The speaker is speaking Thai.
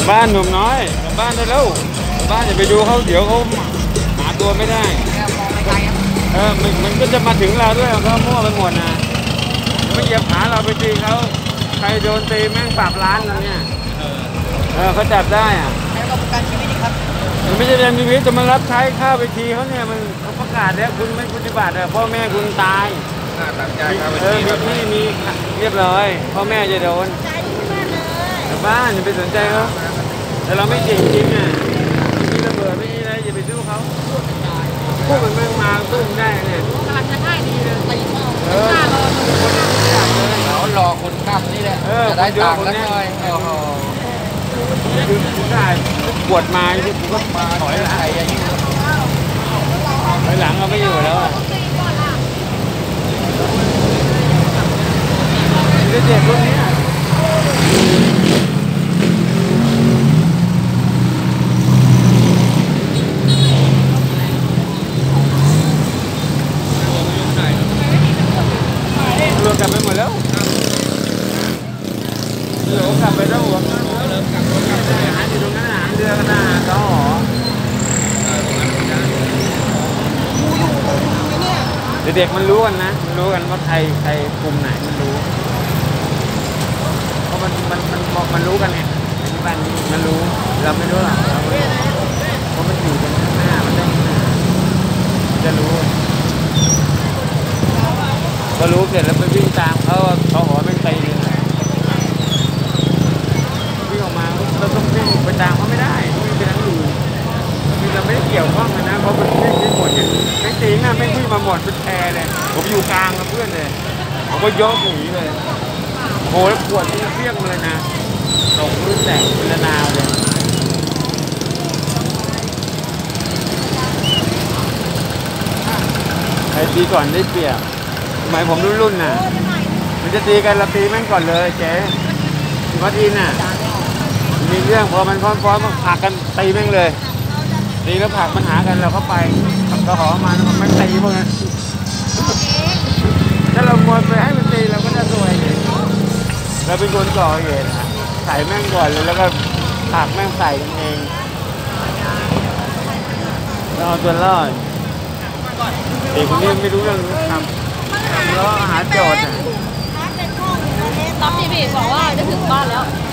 บ้านหนุ่มน้อยกลับบ้านได้แล้วกลับบ้านอย่าไปดูเขาเดี๋ยวเขาหาตัวไม่ได้มันก็จะมาถึงเราด้วยเขามั่วไปหมดนะไม่เหยียบขาเราไปตีเขาใครโดนตีแม่งปรับล้านแล้วเนี่ยเขาจับได้อ่ะใช้ประกันชีวิตดีครับมันไม่ใช่เรื่องชีวิตจะมารับใช้ค่าไปทีเขาเนี่ยมันเขาประกาศแล้วคุณไม่ปฏิบัติพ่อแม่คุณตายตัดใจครับมีมีเรียบร้อยพ่อแม่จะโดนแต่บ้านอย่าไปสนใจเขาแต่เราไม่เก่งจริงอ่ะมีระเบิดไม่มีอะไรอย่าไปสู้เขาพูดมันไม่มาสู้ได้เนี่ยกำลังจะง่ายดีเลยตีหน้ารอเขารอคนข้ามนี่แหละจะได้ต่างกันหน่อยคือคุณได้ปวดมาที่ผมก็ถอยหลังถอยหลังเราไม่อยู่แล้วอ่ะเด็กคนนี้รวมกันไปหมดแล้วเดี๋ยวกลับไปแล้วหัวหาอยู่ตรงนั้นหาเรือกันนะเขาหอเด็กมันรู้กันนะรู้กันว่าใครกลุ่มไหนมันรู้เพราะมันรู้กันเนี่ยที่บ้านนี้มันรู้เราไม่รู้หรอกเพราะมันอยู่กันข้างหน้ามันจะรู้ก็รู้เสร็จแล้วไปวิ่งตามเขาหอไม่ตีเลยวิ่งออกมาเราต้องวิ่งไปตามเขาไม่ได้วิ่งไปทางอื่นเราไม่ได้เกี่ยวข้องกันนะเพราะมันวิ่งไม่หมดเนี่ยไม่ตีน่ะไม่วิ่งมาหมดเป็นแพรเลยผมอยู่กลางกับเพื่อนเลยผมก็ยกหนีเลยโหแล้วขวดนี่เพี้ยงเลยนะตกพื้นแตกเป็นระนาวเลยใครตีก่อนได้เปรียบหมายผมรุ่นน่ะมันจะตีกันเราตีแม่งก่อนเลยเจ๊วัดอินน่ะมีเรื่องพอมันพร้อมๆมันผลักกันตีแม่งเลยตีแล้วผลักมันหากันเราเข้าไปก็หอมาแล้วมันไม่ตีพวกนั้นถ้าเรามัวไปให้มันตีเราก็จะซวยเราเป็นคนก่อเหตุใส่แม่งก่อนเลยแล้วก็ผลักแม่งใส่กันเองแล้วเอาตัวรอดเด็กคนนี้ไม่รู้เรื่องทำแล้วหาโจทย์ตอนที่พี่บอกว่าจะถึงบ้านแล้ว